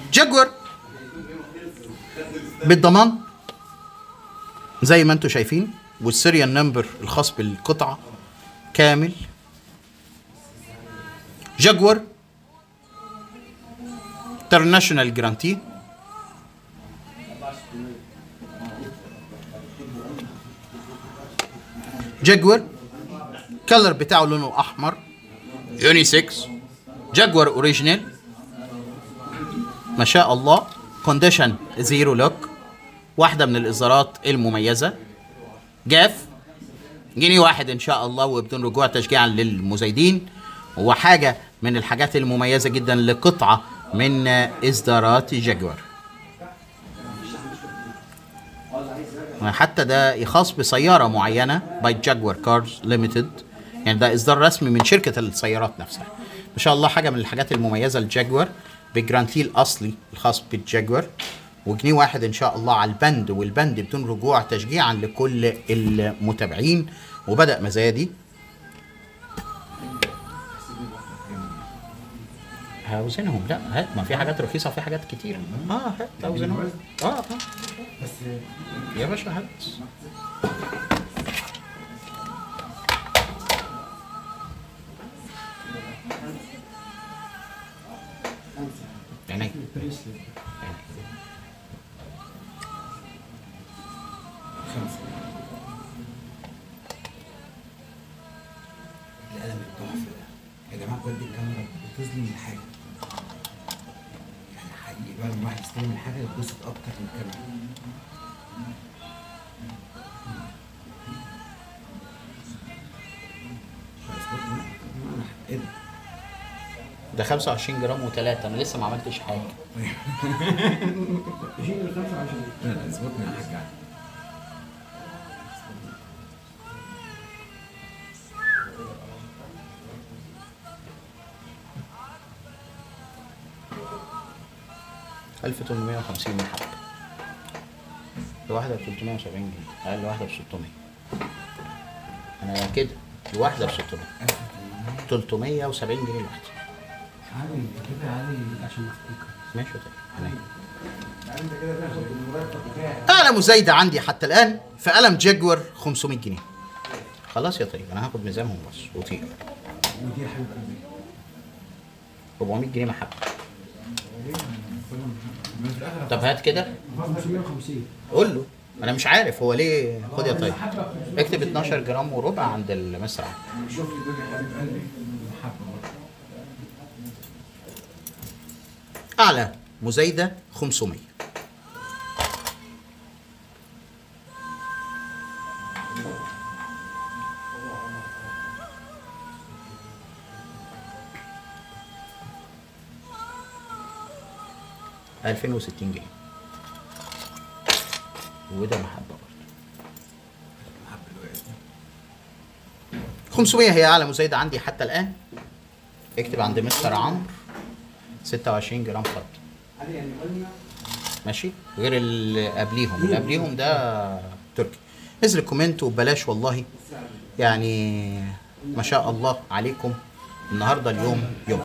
جاكور بالضمان زي ما انتم شايفين، والسيريال نمبر الخاص بالقطعه كامل. جاكور انترناشونال جرانتي. جاكور كلر بتاعه لونه احمر، يونيسكس. جاكور اوريجينال ما شاء الله، كونديشن زيرو لوك، واحده من الاصدارات المميزه. جاف جنيه واحد ان شاء الله وبدون رجوع تشجيعا للمزايدين، وحاجه من الحاجات المميزه جدا لقطعه من اصدارات جاكور. حتى ده خاص بسياره معينه باي جاكور كارز ليميتد، يعني ده اصدار رسمي من شركه السيارات نفسها. ما شاء الله حاجه من الحاجات المميزه للجاكور، بالجرانتي الاصلي الخاص بالجاكور، وجنيه واحد ان شاء الله على البند، والبند بدون رجوع تشجيعا لكل المتابعين. وبدأ مزايا هوزنهم. لا هات، ما في حاجات رخيصه وفي حاجات كتير. هات هوزنهم. بس يا باشا هات. يعني القلم التحفه ده يا جماعه بجد الكاميرا بتظلم الحاجه، يعني حقيقي بقى لما الواحد يستلم الحاجه يتبسط اكتر من الكاميرا. ايه ده 25 جرام و3، انا لسه ما عملتش حاجه. شيل ال 25. لا اظبطني يا حاج علي. ألف 1850 من حبة، الواحدة ب 370 جنيه، أقل واحدة ب 600. أنا كده الواحدة ب 600، 370 جنيه الواحدة. عادي انت كده عادي عشان مفتوحة. ماشي طيب. انت كده تاخد المرتب بتاعك. أعلى مزايدة عندي حتى الآن في قلم جاكور 500 جنيه. خلاص يا طيب، أنا هاخد ميزانهم بس وطير. ودي يا حبيب قلبي 400 جنيه محبة. طب هات كده 550. قول له انا مش عارف هو ليه. خد يا طيب، اكتب 12 جرام وربع عند المسرح. شوف لي دول يا حبيب قلبي محبه. اعلى مزايده 500. ألفين وستين جنيه، وده محبة برضه. 500 هي أعلى مزايدة عندي حتى الآن. اكتب عند مستر عمرو 26 جرام خط. ماشي، غير اللي قبليهم ده تركي. نزل كومنت وبلاش والله، يعني ما شاء الله عليكم. النهارده اليوم يوم